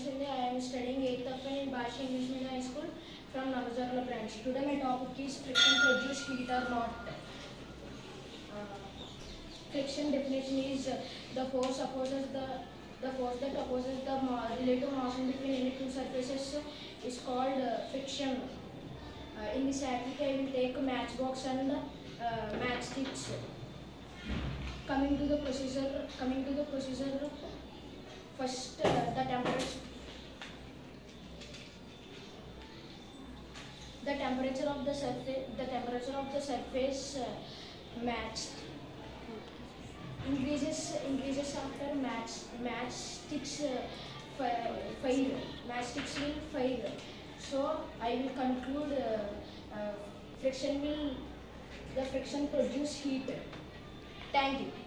Shinde. I am studying 8th FM in Bhashi English Medium High School from Navajarla branch. Today my topic is friction produce heat or not. Friction definition is the force that opposes the relative motion between any two surfaces is called friction. In this activity, I will take a matchbox and matchsticks. Coming to the procedure, first the temperature of the surface matched increases after matchsticks fire. Matchsticks will fire. So I will conclude the friction produce heat. Thank you.